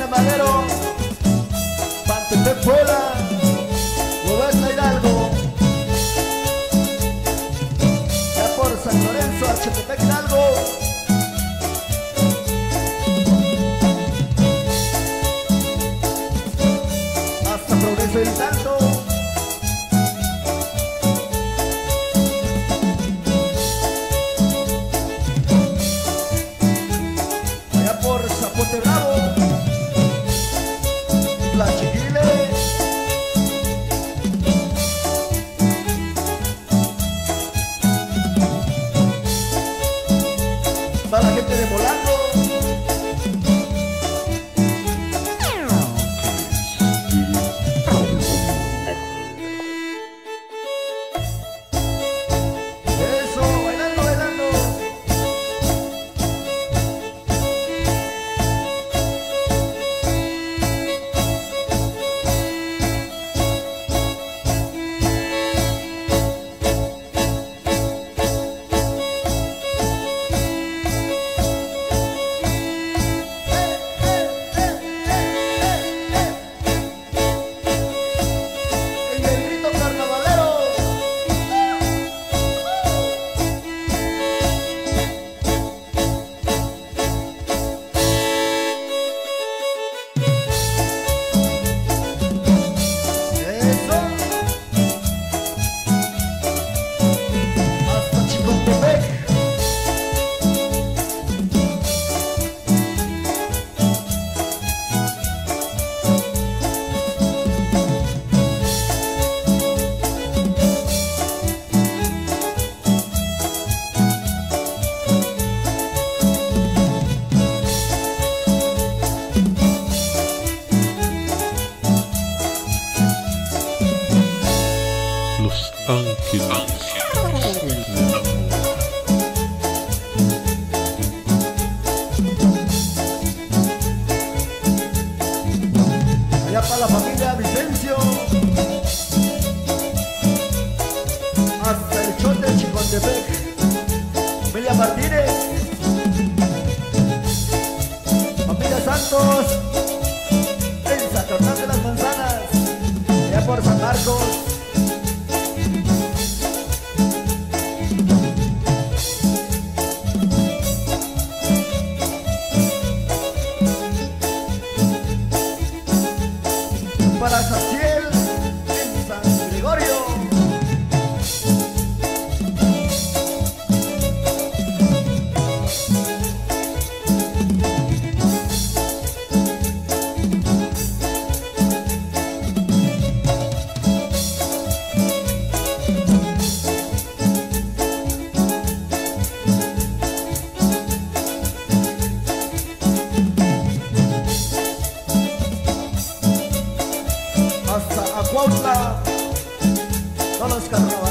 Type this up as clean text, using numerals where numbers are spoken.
Madero, Pantepec, Puebla, Huehuetla, Hidalgo, ya por San Lorenzo, Architepec, Hidalgo, hasta Progreso del Santo, allá por Zapote Bravo, La Chiquile, para la gente de Polanco, eso, bailando, bailando. El grito carnavalero. Eso. Hasta Chicontepec. Los Ángeles del Amor. Allá para la familia Vicencio, hasta el Chote, Chicontepec, familia Martínez, familia Santos, en Zacatán de las Manzanas, allá por San Marcos, para Jaciel, en San Gregorio, hasta Acuautla, todos los carnavales.